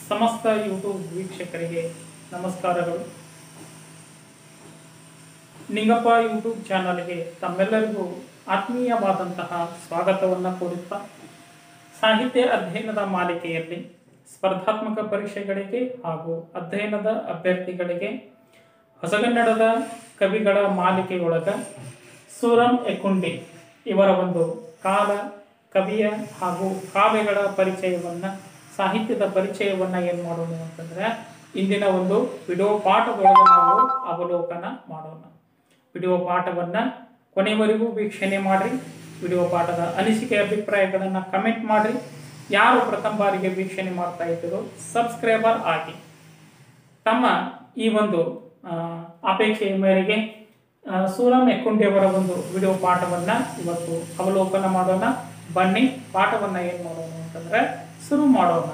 ಸಮಸ್ತ ಯೂಟ್ಯೂಬ್ ವೀಕ್ಷಕರಿಗೆ ನಮಸ್ಕಾರಗಳು. ನಿಂಗಪ್ಪ ಯೂಟ್ಯೂಬ್ ಚಾನಲ್ಗೆ ತಮ್ಮೆಲ್ಲರಿಗೂ ಆತ್ಮೀಯವಾದಂತಹ ಸ್ವಾಗತವನ್ನು ಕೋರುತ್ತಾ, ಸಾಹಿತ್ಯ ಅಧ್ಯಯನದ ಮಾಲಿಕೆಯಲ್ಲಿ ಸ್ಪರ್ಧಾತ್ಮಕ ಪರೀಕ್ಷೆಗಳಿಗೆ ಹಾಗೂ ಅಧ್ಯಯನದ ಅಭ್ಯರ್ಥಿಗಳಿಗೆ ಹೊಸಗನ್ನಡದ ಕವಿಗಳ ಮಾಲಿಕೆಯೊಳಗ ಸೂರಂ ಎಕ್ಕುಂಡಿ ಇವರ ಒಂದು ಕಾಲ, ಕವಿಯ ಹಾಗೂ ಕಾವ್ಯಗಳ ಪರಿಚಯವನ್ನು, ಸಾಹಿತ್ಯದ ಪರಿಚಯವನ್ನು ಏನು ಮಾಡೋಣ ಅಂತಂದರೆ ಇಂದಿನ ಒಂದು ವಿಡಿಯೋ ಪಾಠದೊಳಗೆ ನಾವು ಅವಲೋಕನ ಮಾಡೋಣ. ವಿಡಿಯೋ ಪಾಠವನ್ನು ಕೊನೆವರೆಗೂ ವೀಕ್ಷಣೆ ಮಾಡಿರಿ. ವಿಡಿಯೋ ಪಾಠದ ಅನಿಸಿಕೆ ಅಭಿಪ್ರಾಯಗಳನ್ನು ಕಮೆಂಟ್ ಮಾಡಿರಿ. ಯಾರು ಪ್ರಥಮ ಬಾರಿಗೆ ವೀಕ್ಷಣೆ ಮಾಡ್ತಾ ಇದ್ದೀರೋ ಸಬ್ಸ್ಕ್ರೈಬರ್ ಆಗಿ. ತಮ್ಮ ಈ ಒಂದು ಅಪೇಕ್ಷೆಯ ಮೇರೆಗೆ ಸೂರಂ ಎಕ್ಕುಂಡಿಯವರ ಒಂದು ವಿಡಿಯೋ ಪಾಠವನ್ನು ಇವತ್ತು ಅವಲೋಕನ ಮಾಡೋಣ. ಬನ್ನಿ ಪಾಠವನ್ನು ಏನು ಮಾಡೋಣ ಅಂತಂದರೆ ಶುರು ಮಾಡೋಣ.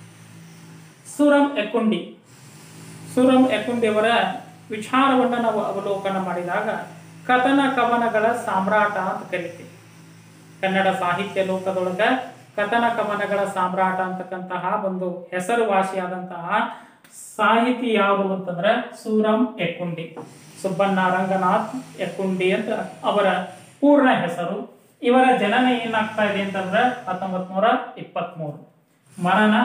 ಸೂರಂ ಎಕ್ಕುಂಡಿ, ಸೂರಂ ಎಕ್ಕುಂಡಿಯವರ ವಿಚಾರವನ್ನು ನಾವು ಅವಲೋಕನ ಮಾಡಿದಾಗ ಕಥನ ಕವನಗಳ ಸಾಮ್ರಾಟ ಅಂತ ಕರಿತೀವಿ. ಕನ್ನಡ ಸಾಹಿತ್ಯ ಲೋಕದೊಳಗೆ ಕಥನ ಕವನಗಳ ಸಾಮ್ರಾಟ ಅಂತಕ್ಕಂತಹ ಒಂದು ಹೆಸರುವಾಸಿಯಾದಂತಹ ಸಾಹಿತಿ ಯಾವುದು ಅಂತಂದ್ರೆ ಸೂರಂ ಎಕ್ಕುಂಡಿ. ಸುಬ್ಬಣ್ಣ ರಂಗನಾಥ್ ಎಕ್ಕುಂಡಿ ಅಂತ ಅವರ ಪೂರ್ಣ ಹೆಸರು. ಇವರ ಜನನ ಏನಾಗ್ತಾ ಇದೆ ಅಂತಂದ್ರೆ 1923, ಮರಣ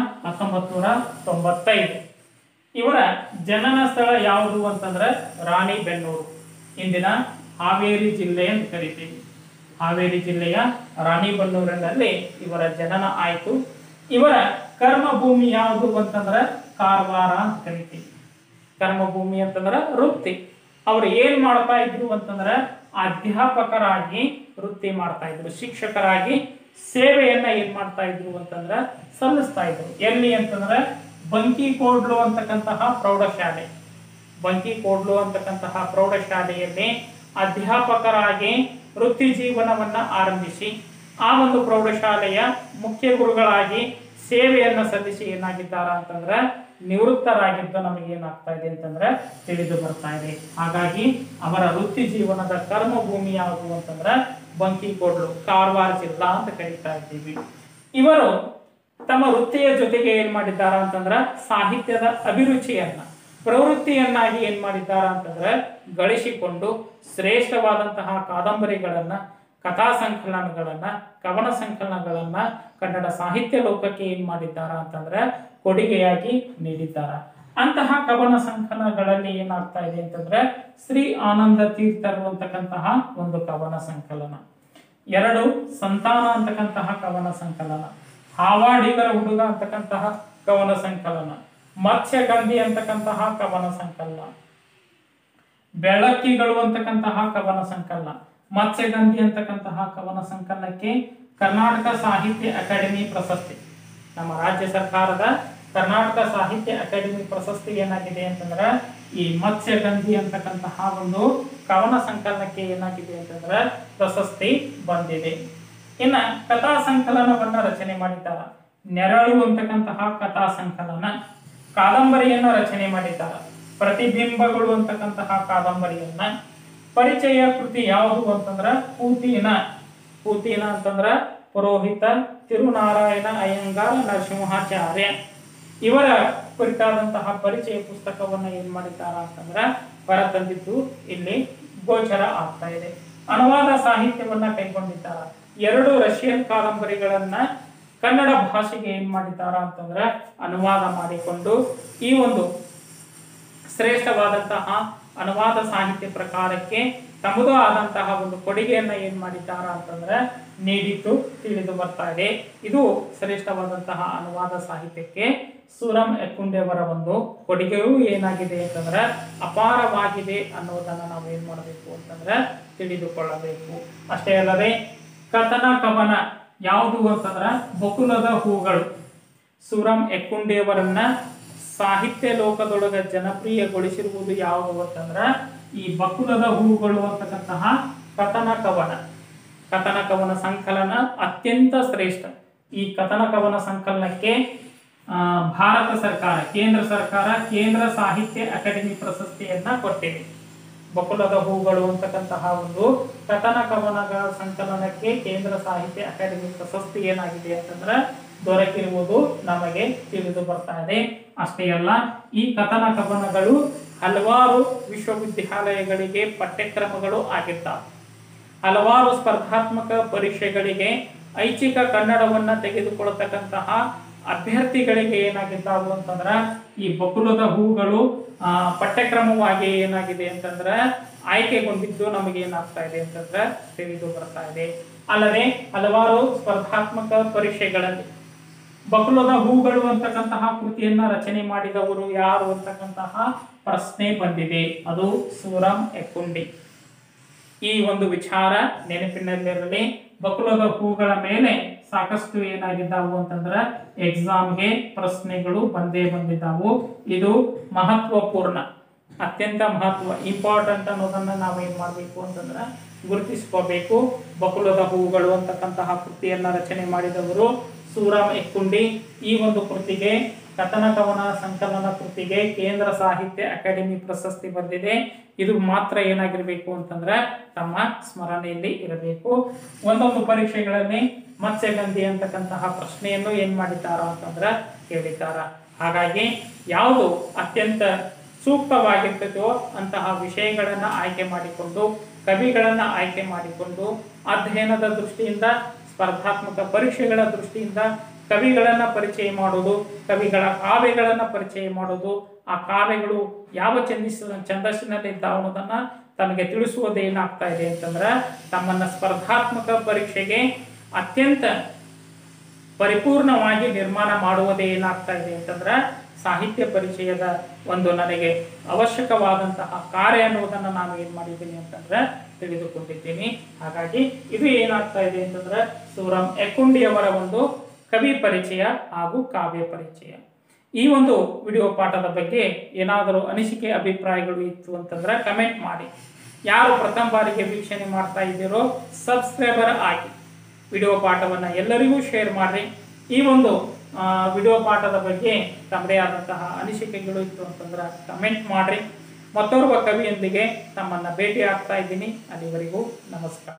1995. ಇವರ ಜನನ ಸ್ಥಳ ಯಾವುದು ಅಂತಂದ್ರೆ ರಾಣಿಬೆನ್ನೂರು, ಇಂದಿನ ಹಾವೇರಿ ಜಿಲ್ಲೆ ಅಂತ ಕರಿತೀವಿ. ಹಾವೇರಿ ಜಿಲ್ಲೆಯ ರಾಣಿಬೆನ್ನೂರಿನಲ್ಲಿ ಇವರ ಜನನ ಆಯಿತು. ಇವರ ಕರ್ಮಭೂಮಿ ಯಾವುದು ಅಂತಂದ್ರೆ ಕಾರವಾರ ಅಂತ ಕರಿತೀವಿ. ಕರ್ಮಭೂಮಿ ಅಂತಂದ್ರೆ ವೃತ್ತಿ. ಅವ್ರು ಏನ್ ಮಾಡ್ತಾ ಇದ್ರು ಅಂತಂದ್ರೆ ಅಧ್ಯಾಪಕರಾಗಿ ವೃತ್ತಿ ಮಾಡ್ತಾ ಇದ್ರು, ಶಿಕ್ಷಕರಾಗಿ ಸೇವೆಯನ್ನ ಏನ್ ಮಾಡ್ತಾ ಇದ್ರು ಅಂತಂದ್ರೆ ಸಲ್ಲಿಸ್ತಾ ಇದ್ರು. ಎಲ್ಲಿ ಅಂತಂದ್ರೆ ಬಂಕಿಕೋಡ್ಲು ಅಂತಕ್ಕಂತಹ ಪ್ರೌಢಶಾಲೆ, ಬಂಕಿಕೋಡ್ಲು ಅಂತಕ್ಕಂತಹ ಪ್ರೌಢಶಾಲೆಯಲ್ಲಿ ಅಧ್ಯಾಪಕರಾಗಿ ವೃತ್ತಿ ಜೀವನವನ್ನ ಆರಂಭಿಸಿ ಆ ಒಂದು ಪ್ರೌಢಶಾಲೆಯ ಮುಖ್ಯ ಗುರುಗಳಾಗಿ ಸೇವೆಯನ್ನ ಸಲ್ಲಿಸಿ ಏನಾಗಿದ್ದಾರ ಅಂತಂದ್ರೆ ನಿವೃತ್ತರಾಗಿದ್ದ ನಮಗೆ ಏನಾಗ್ತಾ ಇದೆ ಅಂತಂದ್ರೆ ತಿಳಿದು ಬರ್ತಾ ಇದೆ. ಹಾಗಾಗಿ ಅವರ ವೃತ್ತಿ ಜೀವನದ ಕರ್ಮಭೂಮಿ ಯಾವುದು ಅಂತಂದ್ರೆ ಬಂಕಿಕೋಡ್ಲು, ಕಾರವಾರ ಜಿಲ್ಲಾ ಅಂತ ಕರೀತಾ ಇದ್ದೀವಿ. ಇವರು ತಮ್ಮ ವೃತ್ತಿಯ ಜೊತೆಗೆ ಏನ್ ಮಾಡಿದ್ದಾರ ಅಂತಂದ್ರೆ ಸಾಹಿತ್ಯದ ಅಭಿರುಚಿಯನ್ನ ಪ್ರವೃತ್ತಿಯನ್ನಾಗಿ ಏನ್ ಮಾಡಿದ್ದಾರ ಅಂತಂದ್ರೆ ಗಳಿಸಿಕೊಂಡು ಶ್ರೇಷ್ಠವಾದಂತಹ ಕಾದಂಬರಿಗಳನ್ನ, ಕಥಾ ಸಂಕಲನಗಳನ್ನ, ಕವನ ಸಂಕಲನಗಳನ್ನ ಕನ್ನಡ ಸಾಹಿತ್ಯ ಲೋಕಕ್ಕೆ ಏನ್ ಮಾಡಿದ್ದಾರ ಅಂತಂದ್ರೆ ಕೊಡುಗೆಯಾಗಿ ನೀಡಿದ್ದಾರ. ಅಂತಹ ಕವನ ಸಂಕಲನಗಳಲ್ಲಿ ಏನಾಗ್ತಾ ಇದೆ ಅಂತಂದ್ರೆ ಶ್ರೀ ಆನಂದ ತೀರ್ಥರು ಅಂತಕ್ಕಂತಹ ಒಂದು ಕವನ ಸಂಕಲನ, 2 ಸಂತಾನ ಅಂತಕ್ಕಂತಹ ಕವನ ಸಂಕಲನ, ಹಾವಾಡಿಗರ ಹುಡುಗ ಅಂತಕ್ಕಂತಹ ಕವನ ಸಂಕಲನ, ಮತ್ಸ್ಯಗಂಧಿ ಅಂತಕ್ಕಂತಹ ಕವನ ಸಂಕಲನ, ಬೆಳಕಿಗಳು ಅಂತಕ್ಕಂತಹ ಕವನ ಸಂಕಲನ. ಮತ್ಸ್ಯಗಂಧಿ ಅಂತಕ್ಕಂತಹ ಕವನ ಸಂಕಲನಕ್ಕೆ ಕರ್ನಾಟಕ ಸಾಹಿತ್ಯ ಅಕಾಡೆಮಿ ಪ್ರಶಸ್ತಿ, ನಮ್ಮ ರಾಜ್ಯ ಸರ್ಕಾರದ ಕರ್ನಾಟಕ ಸಾಹಿತ್ಯ ಅಕಾಡೆಮಿ ಪ್ರಶಸ್ತಿ ಏನಾಗಿದೆ ಅಂತಂದ್ರೆ ಈ ಮತ್ಸ್ಯಗಂಧಿ ಅಂತಕ್ಕಂತಹ ಒಂದು ಕವನ ಸಂಕಲನಕ್ಕೆ ಏನಾಗಿದೆ ಅಂತಂದ್ರೆ ಪ್ರಶಸ್ತಿ ಬಂದಿದೆ. ಇನ್ನ ಕಥಾ ಸಂಕಲನವನ್ನ ರಚನೆ ಮಾಡಿದ್ದಾರೆ. ನೆರಳು ಅಂತಕ್ಕಂತಹ ಕಥಾ ಸಂಕಲನ, ಕಾದಂಬರಿಯನ್ನ ರಚನೆ ಮಾಡಿದ್ದಾರೆ. ಪ್ರತಿಬಿಂಬಗಳು ಅಂತಕ್ಕಂತಹ ಕಾದಂಬರಿಯನ್ನ. ಪರಿಚಯ ಕೃತಿ ಯಾವುದು ಅಂತಂದ್ರ ಪೂತಿನ, ಪೂತಿನ ಅಂತಂದ್ರ ಪುರೋಹಿತ ತಿರುನಾರಾಯಣ ಅಯ್ಯಂಗಾರ ನರಸಿಂಹಾಚಾರ್ಯ ಇವರ ಕುರಿತಾದಂತಹ ಪರಿಚಯ ಪುಸ್ತಕವನ್ನ ಏನ್ ಮಾಡಿದ್ದಾರ ಅಂತಂದ್ರ ಹೊರತಂದಿದ್ದು ಇಲ್ಲಿ ಗೋಚರ ಆಗ್ತಾ ಇದೆ. ಅನುವಾದ ಸಾಹಿತ್ಯವನ್ನ ಕೈಗೊಂಡಿದ್ದಾರ. 2 ರಷ್ಯನ್ ಕಾದಂಬರಿಗಳನ್ನ ಕನ್ನಡ ಭಾಷೆಗೆ ಏನ್ ಮಾಡಿದ್ದಾರ ಅಂತಂದ್ರೆ ಅನುವಾದ ಮಾಡಿಕೊಂಡು ಈ ಒಂದು ಶ್ರೇಷ್ಠವಾದಂತಹ ಅನುವಾದ ಸಾಹಿತ್ಯ ಪ್ರಕಾರಕ್ಕೆ ತಮ್ಮದೇ ಆದಂತಹ ಒಂದು ಕೊಡುಗೆಯನ್ನ ಏನ್ ಮಾಡಿದ್ದಾರ ಅಂತಂದ್ರೆ ನೀಡಿದ್ದು ತಿಳಿದು ಬರ್ತಾ ಇದೆ. ಇದು ಶ್ರೇಷ್ಠವಾದಂತಹ ಅನುವಾದ ಸಾಹಿತ್ಯಕ್ಕೆ ಸೂರಂ ಎಕ್ಕುಂಡಿಯವರ ಒಂದು ಕೊಡುಗೆಯೂ ಏನಾಗಿದೆ ಅಂತಂದ್ರೆ ಅಪಾರವಾಗಿದೆ ಅನ್ನೋದನ್ನ ನಾವು ಏನ್ ಮಾಡಬೇಕು ಅಂತಂದ್ರೆ ತಿಳಿದುಕೊಳ್ಳಬೇಕು. ಅಷ್ಟೇ ಅಲ್ಲದೆ ಕಥನ ಕವನ ಯಾವುದು ಅಂತಂದ್ರೆ ಬಕುಲದ ಹೂಗಳು. ಸೂರಂ ಎಕ್ಕುಂಡಿಯವರನ್ನ ಸಾಹಿತ್ಯ ಲೋಕದೊಳಗೆ ಜನಪ್ರಿಯಗೊಳಿಸಿರುವುದು ಯಾವುದು ಅಂತಂದ್ರೆ ಈ ಬಕುಲದ ಹೂಗಳು ಅಂತಕ್ಕಂತಹ ಕಥನ ಕವನ, ಕಥನ ಕವನ ಸಂಕಲನ ಅತ್ಯಂತ ಶ್ರೇಷ್ಠ. ಈ ಕಥನ ಕವನ ಸಂಕಲನಕ್ಕೆ ಭಾರತ ಸರ್ಕಾರ, ಕೇಂದ್ರ ಸರ್ಕಾರ ಕೇಂದ್ರ ಸಾಹಿತ್ಯ ಅಕಾಡೆಮಿ ಪ್ರಶಸ್ತಿಯನ್ನ ಕೊಟ್ಟಿದೆ. ಬಕುಲದ ಹೂಗಳು ಅಂತಕ್ಕಂತಹ ಒಂದು ಕಥನ ಕವನಗಳ ಸಂಕಲನಕ್ಕೆ ಕೇಂದ್ರ ಸಾಹಿತ್ಯ ಅಕಾಡೆಮಿ ಪ್ರಶಸ್ತಿ ಏನಾಗಿದೆ ಅಂತಂದ್ರೆ ದೊರಕಿರುವುದು ನಮಗೆ ತಿಳಿದು ಬರ್ತಾ ಇದೆ. ಅಷ್ಟೇ ಅಲ್ಲ, ಈ ಕಥನ ಕವನಗಳು ಹಲವಾರು ವಿಶ್ವವಿದ್ಯಾಲಯಗಳಿಗೆ ಪಠ್ಯಕ್ರಮಗಳು ಆಗಿದ್ದಾವೆ. ಹಲವಾರು ಸ್ಪರ್ಧಾತ್ಮಕ ಪರೀಕ್ಷೆಗಳಿಗೆ ಐಚ್ಛಿಕ ಕನ್ನಡವನ್ನ ತೆಗೆದುಕೊಳ್ಳತಕ್ಕಂತಹ ಅಭ್ಯರ್ಥಿಗಳಿಗೆ ಏನಾಗಿದ್ದಾವು ಅಂತಂದ್ರ ಈ ಬಕುಲದ ಹೂಗಳು ಪಠ್ಯಕ್ರಮವಾಗಿ ಏನಾಗಿದೆ ಅಂತಂದ್ರ ಆಯ್ಕೆಗೊಂಡಿದ್ದು ನಮಗೆ ಏನಾಗ್ತಾ ಇದೆ ಅಂತಂದ್ರ ತಿಳಿದು ಬರ್ತಾ ಇದೆ. ಅಲ್ಲದೆ ಹಲವಾರು ಸ್ಪರ್ಧಾತ್ಮಕ ಪರೀಕ್ಷೆಗಳಲ್ಲಿ ಬಕುಲದ ಹೂಗಳು ಅಂತಕ್ಕಂತಹ ಕೃತಿಯನ್ನ ರಚನೆ ಮಾಡಿದವರು ಯಾರು ಅಂತಕ್ಕಂತಹ ಪ್ರಶ್ನೆ ಬಂದಿದೆ. ಅದು ಸೂರಂ ಎಕ್ಕುಂಡಿ. ಈ ಒಂದು ವಿಚಾರ ನೆನಪಿನಲ್ಲಿರಲಿ. ಬಕುಲದ ಹೂಗಳ ಮೇಲೆ ಸಾಕಷ್ಟು ಏನಾಗಿದ್ದಾವು ಅಂತಂದ್ರ ಎಕ್ಸಾಮ್ಗೆ ಪ್ರಶ್ನೆಗಳು ಬಂದಿದ್ದಾವು. ಇದು ಮಹತ್ವಪೂರ್ಣ, ಅತ್ಯಂತ ಇಂಪಾರ್ಟೆಂಟ್ ಅನ್ನೋದನ್ನ ನಾವು ಏನ್ ಮಾಡ್ಬೇಕು ಅಂತಂದ್ರ ಗುರುತಿಸ್ಕೋಬೇಕು. ಬಕುಲದ ಹೂಗಳು ಅಂತಕ್ಕಂತಹ ಕೃತಿಯನ್ನ ರಚನೆ ಮಾಡಿದವರು ಸೂರಂ ಎಕ್ಕುಂಡಿ. ಈ ಒಂದು ಕೃತಿಗೆ, ಕಥನ ಕವನ ಸಂಕಲನ ಕೃತಿಗೆ ಕೇಂದ್ರ ಸಾಹಿತ್ಯ ಅಕಾಡೆಮಿ ಪ್ರಶಸ್ತಿ ಬಂದಿದೆ. ಇದು ಮಾತ್ರ ಏನಾಗಿರ್ಬೇಕು ಅಂತಂದ್ರೆ ತಮ್ಮ ಸ್ಮರಣೆಯಲ್ಲಿ ಇರಬೇಕು. ಒಂದೊಂದು ಪರೀಕ್ಷೆಗಳಲ್ಲಿ ಮತ್ಸ್ಯಗಂಧಿ ಅಂತಕ್ಕಂತಹ ಪ್ರಶ್ನೆಯನ್ನು ಏನ್ ಮಾಡಿದ್ದಾರ ಅಂತಂದ್ರ ಕೇಳಿದ್ದಾರ. ಹಾಗಾಗಿ ಯಾವುದು ಅತ್ಯಂತ ಸೂಕ್ತವಾಗಿರ್ತದೋ ಅಂತಹ ವಿಷಯಗಳನ್ನ ಆಯ್ಕೆ ಮಾಡಿಕೊಂಡು, ಕವಿಗಳನ್ನ ಆಯ್ಕೆ ಮಾಡಿಕೊಂಡು, ಅಧ್ಯಯನದ ದೃಷ್ಟಿಯಿಂದ, ಸ್ಪರ್ಧಾತ್ಮಕ ಪರೀಕ್ಷೆಗಳ ದೃಷ್ಟಿಯಿಂದ ಕವಿಗಳನ್ನ ಪರಿಚಯ ಮಾಡೋದು, ಕವಿಗಳ ಕಾವ್ಯಗಳನ್ನ ಪರಿಚಯ ಮಾಡೋದು, ಆ ಕಾವ್ಯಗಳು ಯಾವ ಛಂದಸ್ಸಿನಲ್ಲಿ ಇದ್ದಾವ ಅನ್ನೋದನ್ನ ತಮಗೆ ತಿಳಿಸುವುದೇನಾಗ್ತಾ ಇದೆ ಅಂತಂದ್ರ ತಮ್ಮನ್ನ ಸ್ಪರ್ಧಾತ್ಮಕ ಪರೀಕ್ಷೆಗೆ ಅತ್ಯಂತ ಪರಿಪೂರ್ಣವಾಗಿ ನಿರ್ಮಾಣ ಮಾಡುವುದೇ ಏನಾಗ್ತಾ ಇದೆ ಅಂತಂದ್ರ ಸಾಹಿತ್ಯ ಪರಿಚಯದ ಒಂದು ನನಗೆ ಅವಶ್ಯಕವಾದಂತಹ ಕಾರ್ಯ ಅನ್ನುವುದನ್ನು ನಾನು ಏನ್ ಮಾಡಿದ್ದೀನಿ ಅಂತಂದ್ರೆ ತಿಳಿದುಕೊಂಡಿದ್ದೀನಿ. ಹಾಗಾಗಿ ಇದು ಏನಾಗ್ತಾ ಇದೆ ಅಂತಂದ್ರೆ ಸೂರಂ ಎಕ್ಕುಂಡಿಯವರ ಒಂದು ಕವಿ ಪರಿಚಯ ಹಾಗೂ ಕಾವ್ಯ ಪರಿಚಯ. ಈ ಒಂದು ವಿಡಿಯೋ ಪಾಠದ ಬಗ್ಗೆ ಏನಾದರೂ ಅನಿಸಿಕೆ ಅಭಿಪ್ರಾಯಗಳು ಇತ್ತು ಅಂತಂದ್ರೆ ಕಮೆಂಟ್ ಮಾಡಿ. ಯಾರು ಪ್ರಥಮ ಬಾರಿಗೆ ವೀಕ್ಷಣೆ ಮಾಡ್ತಾ ಇದ್ದೀರೋ ಸಬ್ಸ್ಕ್ರೈಬರ್ ಆಗಿ ವಿಡಿಯೋ ಪಾಠವನ್ನ ಎಲ್ಲರಿಗೂ ಶೇರ್ ಮಾಡ್ರಿ. ಈ ಒಂದು ವಿಡಿಯೋ ಪಾಠದ ಬಗ್ಗೆ ತಮ್ಮದೇ ಆದಂತಹ ಅನಿಸಿಕೆಗಳು ಇತ್ತು ಅಂತಂದ್ರೆ ಕಮೆಂಟ್ ಮಾಡ್ರಿ. ಮತ್ತೋರ್ವ ಕವಿಯೊಂದಿಗೆ ತಮ್ಮನ್ನ ಭೇಟಿ ಆಗ್ತಾ ಇದ್ದೀನಿ. ಅಲ್ಲಿವರೆಗೂ ನಮಸ್ಕಾರ.